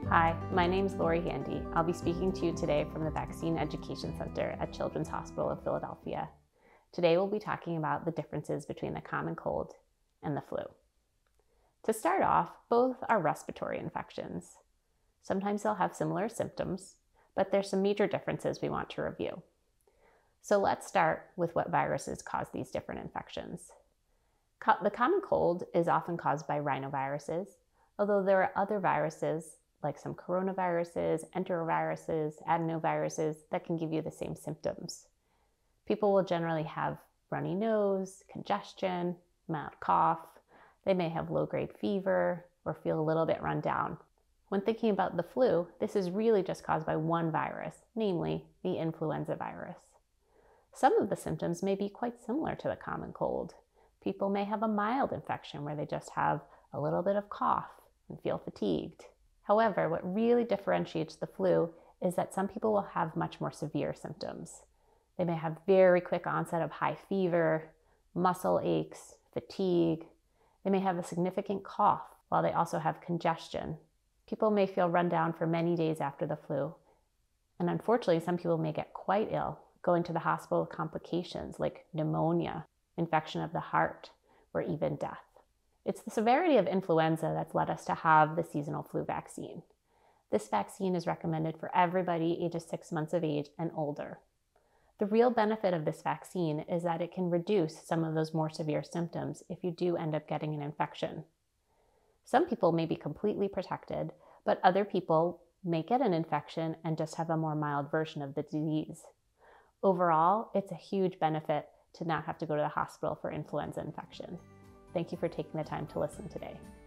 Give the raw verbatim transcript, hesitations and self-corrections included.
Hi, my name is Lori Handy. I'll be speaking to you today from the Vaccine Education Center at Children's Hospital of Philadelphia. Today we'll be talking about the differences between the common cold and the flu. To start off, both are respiratory infections. Sometimes they'll have similar symptoms, but there's some major differences we want to review. So let's start with what viruses cause these different infections. Co- the common cold is often caused by rhinoviruses, although there are other viruses like some coronaviruses, enteroviruses, adenoviruses that can give you the same symptoms. People will generally have runny nose, congestion, mild cough. They may have low-grade fever or feel a little bit run down. When thinking about the flu, this is really just caused by one virus, namely the influenza virus. Some of the symptoms may be quite similar to the common cold. People may have a mild infection where they just have a little bit of cough and feel fatigued. However, what really differentiates the flu is that some people will have much more severe symptoms. They may have very quick onset of high fever, muscle aches, fatigue. They may have a significant cough, while they also have congestion. People may feel run down for many days after the flu. And unfortunately, some people may get quite ill, going to the hospital with complications like pneumonia, infection of the heart, or even death. It's the severity of influenza that's led us to have the seasonal flu vaccine. This vaccine is recommended for everybody ages six months of age and older. The real benefit of this vaccine is that it can reduce some of those more severe symptoms if you do end up getting an infection. Some people may be completely protected, but other people may get an infection and just have a more mild version of the disease. Overall, it's a huge benefit to not have to go to the hospital for influenza infection. Thank you for taking the time to listen today.